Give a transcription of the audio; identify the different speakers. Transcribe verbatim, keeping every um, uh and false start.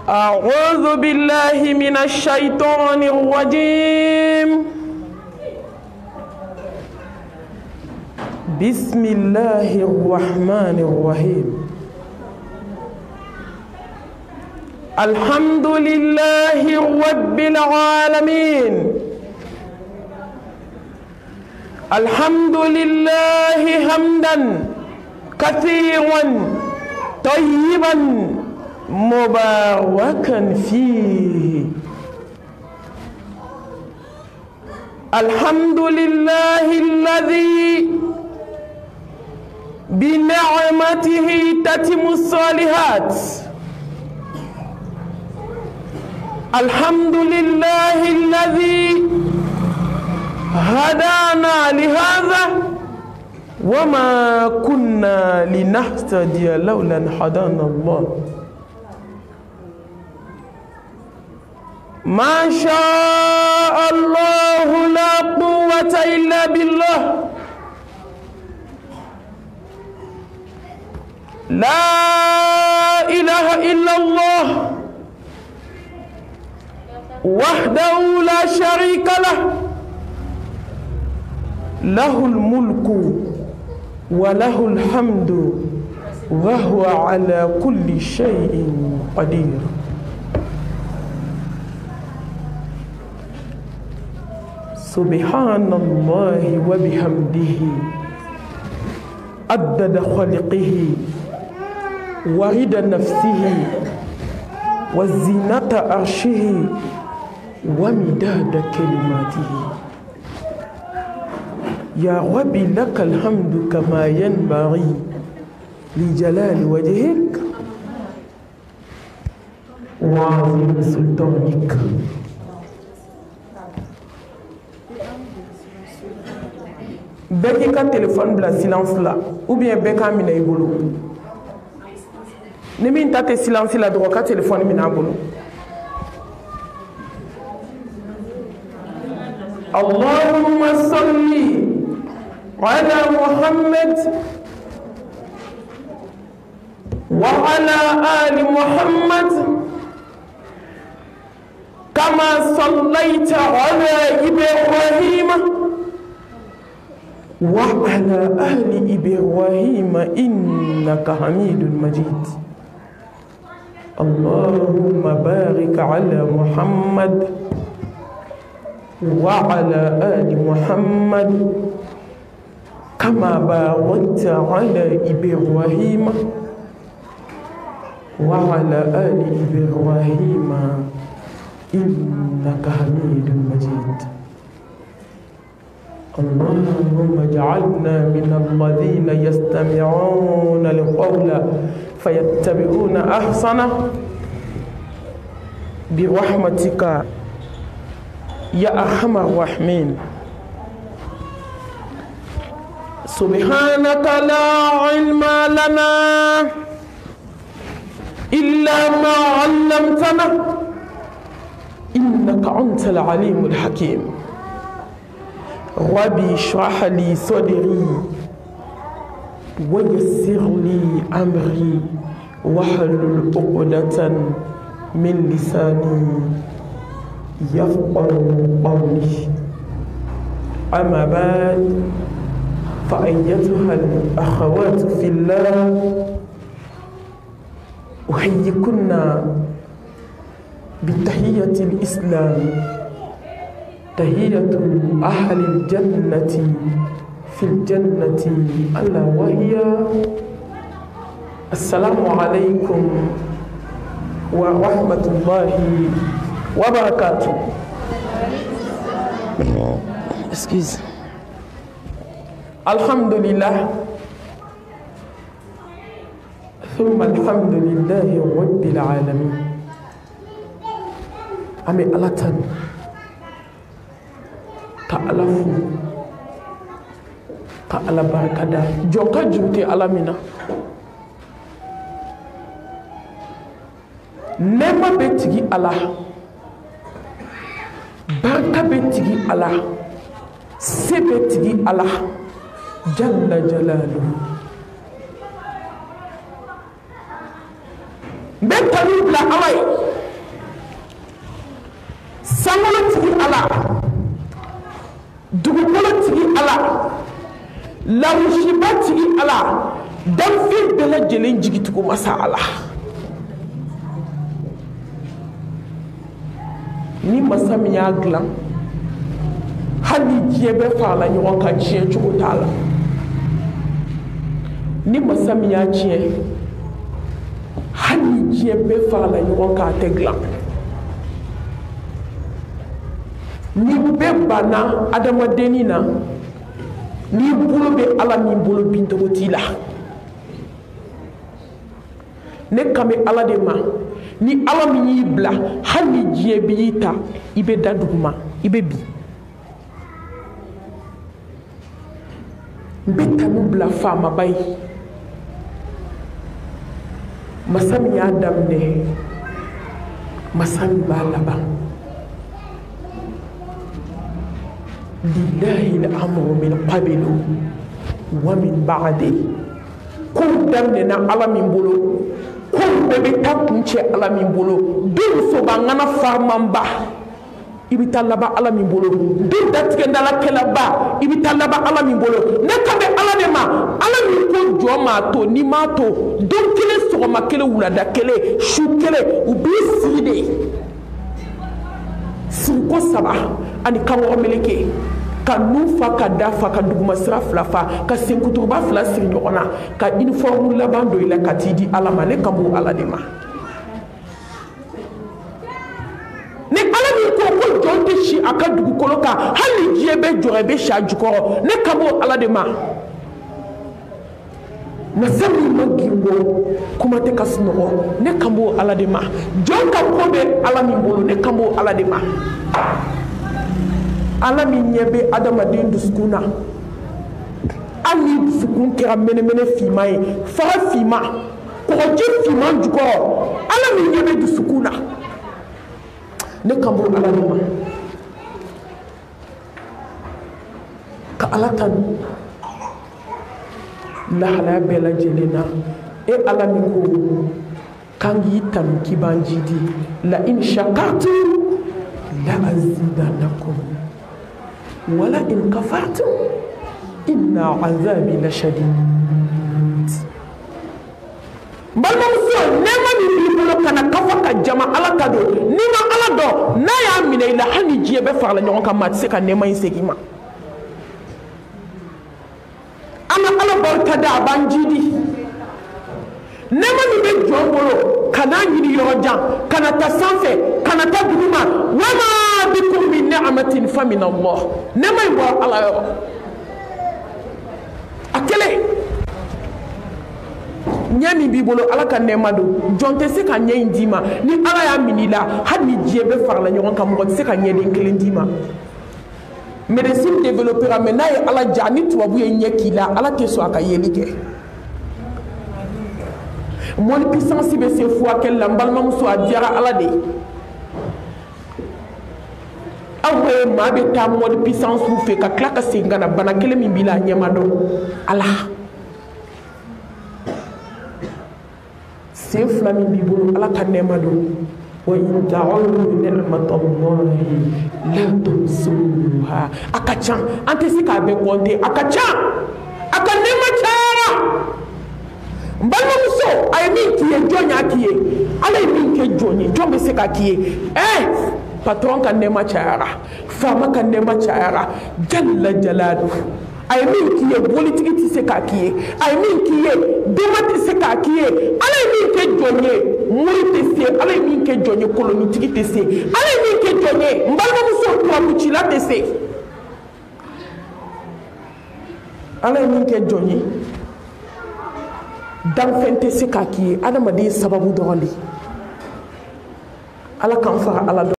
Speaker 1: أعوذ بالله من الشيطان الرجيم. بسم الله الرحمن الرحيم. الحمد لله رب العالمين. الحمد لله حمدا كثيرا طيبا مباركا فيه. الحمد لله الذي بنعمته تتم الصالحات. الحمد لله الذي هدانا لهذا وما كنا لنهتدي لولا أن هدانا الله. ما شاء الله لا قوة إلا بالله. لا إله إلا الله وحده لا شريك له. له الملك وله الحمد وهو على كل شيء قدير. سبحان الله وبحمده عدد خلقه ورضا نفسه وزينة عرشه ومداد كلماته. يا ربي لك الحمد كما ينبغي لجلال وجهك وعظيم سلطانك. Beki ka téléphone bla silence là ou bien beka mina ibolo. Ni min tate silence la droit ka téléphone mina bolo. Allahumma salli ala Muhammad wa ala ali Muhammad kama sallaita ala Ibrahim وعلى آل إبراهيم إنك حميد مجيد. اللهم بارك على محمد وعلى آل محمد كما باركت على إبراهيم وعلى آل إبراهيم إنك حميد مجيد. اللهم اجعلنا من الذين يستمعون القول فيتبعون أحسنه برحمتك يا أرحم الراحمين. سبحانك لا علم لنا إلا ما علمتنا إنك أنت العليم الحكيم. ربي اشرح لي صدري ويسر لي أمري واحلل عقدة من لساني يفقه قولي. أما بعد فأيتها الأخوات في الله أحييكن بتحية الإسلام، تحية أهل الجنة في الجنة ألا وهي السلام عليكم ورحمة الله وبركاته. Excuse. الحمد لله ثم الحمد لله رب العالمين. أمي ألاتن ka ala fu ka ala barkada joka jute ala mina nema betigi ala barka betigi ala se betigi ala jalla jalalu. n bɛ kanu bila ala ye sankolo tigi ala dugukolo tigi ala lawusiba tigi ala danfɛn bɛɛ lajɛlen jigitigiw masa ala ni masa min y'a dilan hali diɲɛ bɛɛ farala ɲɔgɔn kan diɲɛ cogo t'a la ni masa min y'a tiɲɛ hali diɲɛ bɛɛ farala ɲɔgɔn kan a tɛ dilan ni bɛɛ banna adamadenni na n'i bolo bɛ ala min bolo bincogo t'i la ne kan bɛ ala de ma ni ala min y'i bila hali ni diɲɛ bɛ y'i ta i bɛ da duguma i bɛ bin n bɛ tanu bila faamaba ye masa min y'a daminɛ masa min b'a laban lillahi al-amru min qablu wa min ba'di ko daminɛna ala min bolo ko bɛɛ bɛ taa kun cɛ ala min bolo den sobaŋana farimanba i bɛ taa laban ala min bolo den datigɛndalakɛlaba i bɛ taa laban ala min bolo ne kan bɛ ala de ma ala min ko jɔ maa to n'i m'a to don kelen sɔgɔma kelen wulada kelen su kelen u b'i sigi de siriko saba ani kanwɔgɔ meleke ka nun fa ka da fa ka duguma sira fila fa ka senkuturuba fila siri ɲɔgɔn na ka uniforme laban dɔ i la ka t'i di ala ma ne kan b'o ala de ma ni ala min ko ko jɔn tɛ si a ka dugukolo kan hali diɲɛ bɛ jɔ i bɛ si a jukɔrɔ ne kan b'o ala de ma masa min ma ginbo kuma tɛ ka sunɔgɔ ne kan b'o ala de ma jɔn ka ko bɛ ala min bolo ne kan b'o ala de ma ala min ɲɛ bɛ adamaden dusukun na hali ni dusukun kɛra mɛnɛmɛnɛ finman ye faga finman kɔgɔji finman jukɔrɔ ala min ɲɛ bɛ dusukun na ne kan b'o ala de ma ka ala tanu lahalaya bɛɛ lajɛlen na e ala min ko kan k'i tanu k'i b'an jidi la in shakartum la azidannakum wala in kafartum inna azabi la shadid balimamuso nɛɛma min b'i bolo kana kafa ka jama ala ta don n'i ma ala dɔn n'a y'a minɛ i la hali ni diɲɛ bɛɛ farala ɲɔgɔn kan maa tɛ se ka nɛɛma in segin ma an ka ala barika da a b'an jidi nɛɛma min bɛ jɔn bolo ka n'a ɲini yɔrɔ jan ka na ta sanfɛ ka na ta duguma wama bikum min ni'matin fa min Allah nɛɛma in bɔra ala yɔrɔ a kelen ɲɛ min b'i bolo ala ka nɛɛma don jɔn tɛ se ka ɲɛ in d'i ma ni ala y'a minɛ i la hali ni diɲɛ bɛɛ farala ɲɔgɔn kan mɔgɔ tɛ se ka ɲɛden kelen d'i ma médecine développera mais n'a ye ala ja ni tubabu ye ɲɛ k'i la ala tɛ sɔn a ka yeli kɛ mɔni puissance bɛ se furakɛli la n balimamuso a diyara ala de ye aw ye maa bɛ taa mɔni puissance fɛ ka tila ka segin ka na bana kelen min b'i la a ɲɛ ma dɔn ala sen fila min b'i bolo ala ka nɛɛma don wa in ta'uddu ni'matallahi la tuhsuha a ka ca an tɛ se k'a bɛɛ compter a ka ca a ka nɛɛma cayara n balimamuso a ye min k'i ye jɔn y'a k'i ye ala ye min kɛ jɔn ye jɔn bɛ se ka k'i ye ɛ patron ka nɛɛma cayara faama ka nɛɛma cayara jalla jalaluhu a ye min k'i ye bolitigi tɛ se k'a k'i ye a ye min k'i ye denba tɛ se k'a k'i ye ala ye min kɛ jɔn ye mori tɛ se ala ye min kɛ jɔn ye kolonitigi tɛ se ala ye min kɛ jɔn ye n balimamuso tubabukila tɛ se ala ye min kɛ jɔn ye danfɛn tɛ se k'a k'i ye adamaden sababu dɔrɔn de ala k'an fara ala dɔn